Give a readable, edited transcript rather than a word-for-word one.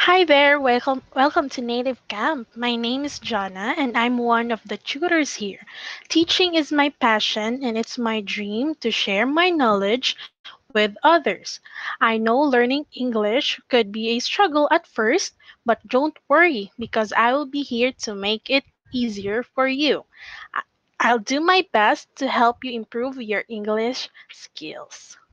Hi there, welcome to Native Camp. My name is Jonna and I'm one of the tutors here. Teaching is my passion and it's my dream to share my knowledge with others. I know learning English could be a struggle at first, but don't worry because I will be here to make it easier for you. I- I'll do my best to help you improve your English skills.